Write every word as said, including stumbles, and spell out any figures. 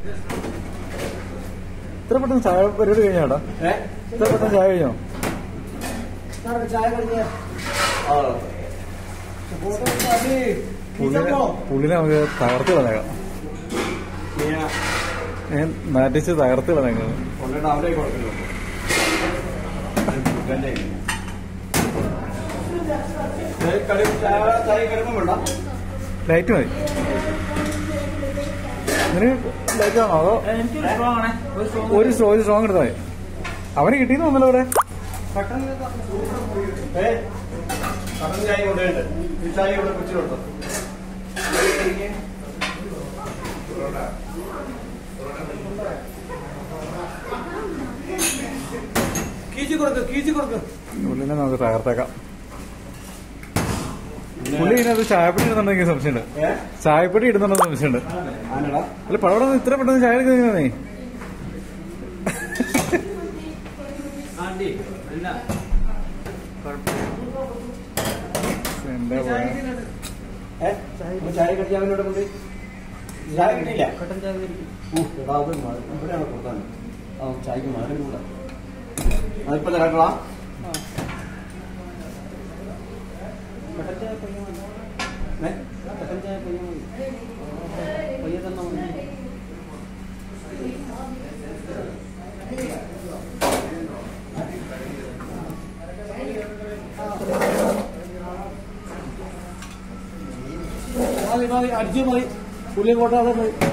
ഇത്ര പെട്ടെന്ന് ചായ പരിപാടി കഴിഞ്ഞാടാ? ഇത്ര പെട്ടെന്ന് ചായ കഴിഞ്ഞോ? ചായ കഴിഞ്ഞ പുള്ളിനെ നമുക്ക് തകർത്ത് കളയാം. ഞാൻ നാട്ടിച്ച് തകർത്ത് കളയാം. ലൈറ്റ് മതി. നിനക്ക് ലൈറ്റ് ആണോ അതോ ഒരു സ്ട്രോ ഒരു സ്ട്രോങ് എടുത്താൽ മതി. അവന് കിട്ടിയെന്ന് തോന്നല്ലോ ഇവിടെ. ചായ കൊണ്ടുപോയിട്ട് ഈ ചായ ഇവിടെ കുച്ചിട്ടുണ്ടോ? കീച്ചി കൊടുക്ക് കീച്ചി കൊടുക്ക്. പുള്ളിനെ നമുക്ക് തകർത്തേക്കാം. പുള്ളി ഇതിനകത്ത് ചായപ്പൊടി ഇടുന്നുണ്ടെങ്കിൽ സംശയമുണ്ട്. ചായപ്പൊടി ഇടുന്നുണ്ടെന്ന് സംശയമുണ്ട്. അല്ല പടവിടെ ഇത്ര പെട്ടെന്ന് ചായ എടുക്കുന്നേ. എന്താ പോയ ചായ കടിച്ചാവിനോട് കൊണ്ട് ചായ കിട്ടിയില്ല. ഇവിടെയാണ് കൊടുക്കാൻ. ആ ചായക്ക് മകൻ കൂടാ. അതിപ്പോ തരാട്ടാ. മതി മതി അടിച്ചു മതി. പുള്ളി കോട്ടാതെ മതി.